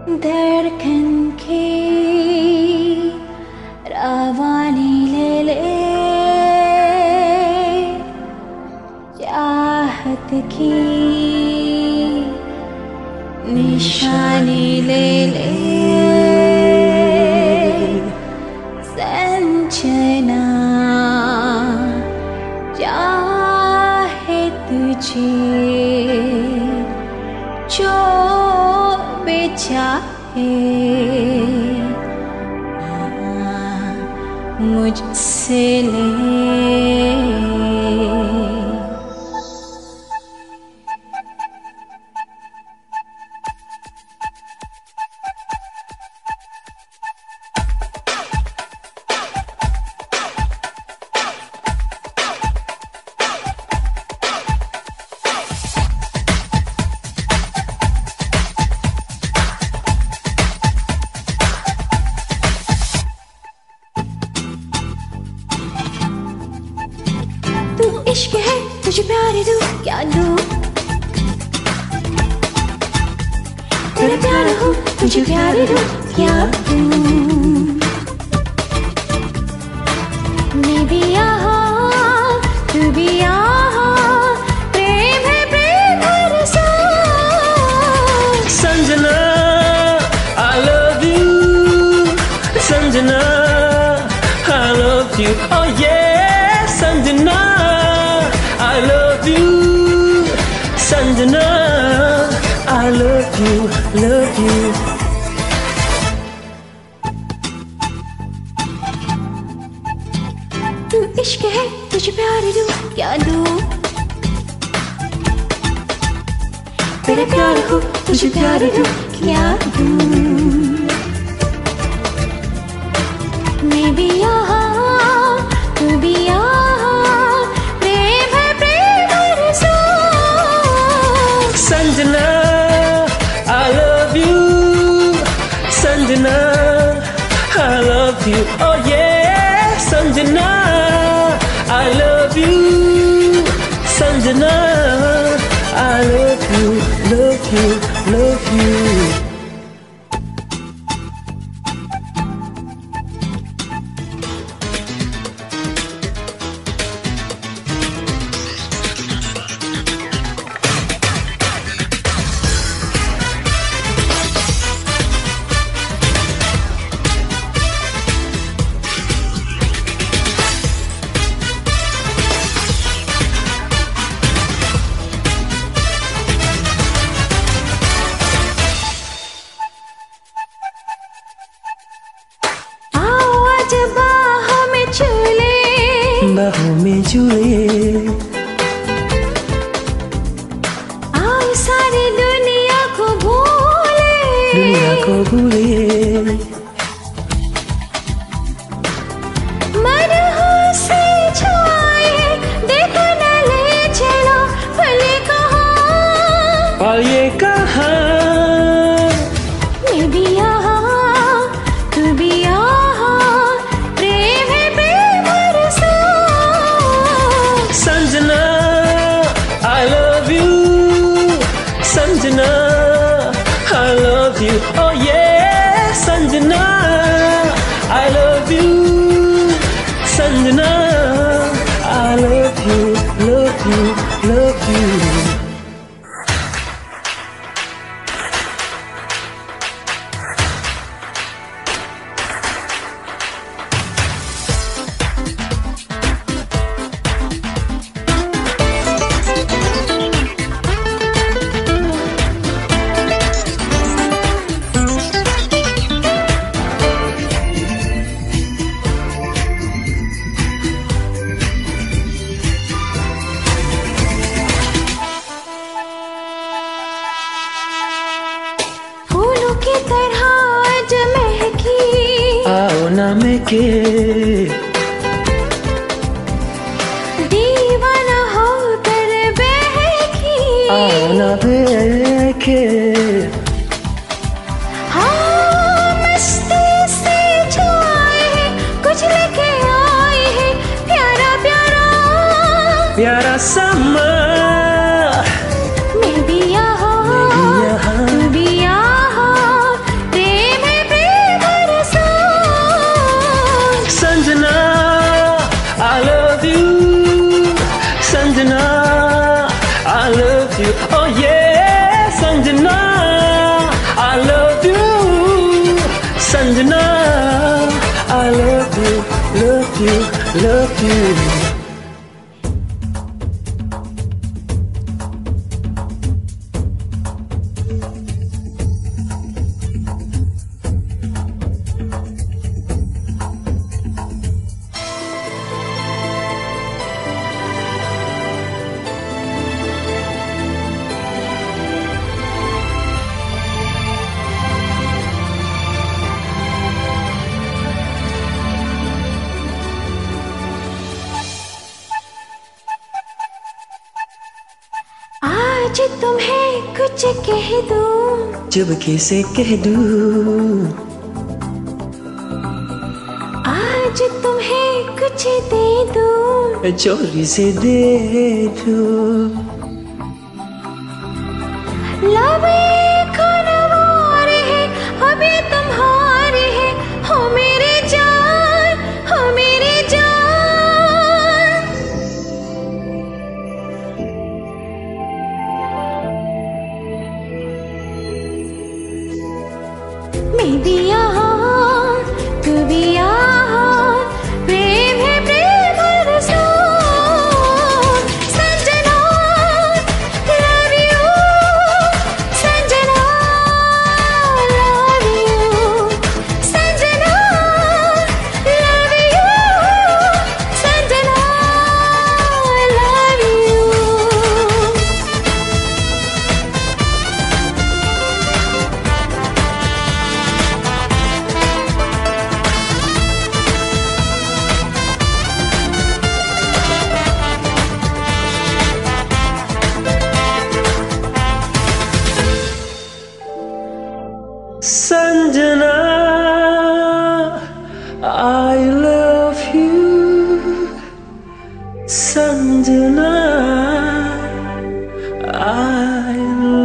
धड़कन की रवानी ले ले, चाहत की निशानी ले ले, संजना चाहे तुझे जो बेचाहे मुझसे ले। तू इश्क है तुझे प्यार दूं क्या दूं, तेरा प्यार हो तुझे प्यार दूं क्या दूं। मैं भी यहाँ तू भी यहाँ, प्रेम है प्रेम बरसा। Sanjana I love you, Sanjana I love you, oh yeah Sanjana I love you, Sanjana I love you, love you। तू इश्क है तुझे प्यार दूं क्या दूं, तेरा प्यार हो तुझे प्यार दूं क्या दूं। मैं भी यहाँ तू भी यहाँ, प्रेम है प्रेम बरसा। Sanjana I love you, Sanjana I love you, oh yeah Sanjana I love you, Sanjana I love you, love you, love you। बाहों में झूले आओ सारी दुनिया को भूले, दुनिया को भूले। मन हो से छाए देखो न ले चलो पल कहाँ, और ये कहाँ मैं भी यहाँ तू भी यहाँ, प्रेम है प्रेम बरसा। Sanjana I love you, Sanjana I love you, oh yeah Sanjana I love you, Sanjana I love you, love you, love you। की तरह आज महकी आओ ना महके, दीवाना होकर बहकी आओ ना बहके। हाँ मस्ती से छाए हैं, कुछ लेके आए हैं प्यारा प्यारा प्यारा समा। मैं भी यहाँ तू भी यहाँ, Oh yeah, Sanjana, I love you. Sanjana, I love you, love you, love you. आज तुम्हें कुछ कह दूं, चुपके से कह दूं, आज तुम्हें कुछ दे दूं, चोरी से दे दूं। लब खुनवार है, अभी तुम्हारे है, हो मेरे जान, हो मेरे जान। मैं दिया तू भी यहाँ, प्रेम है प्रेम रसूल। Sanjana love you, Sanjana love you, Sanjana love you, Sanjana love you। Sanjana, I love you. Sanjana, I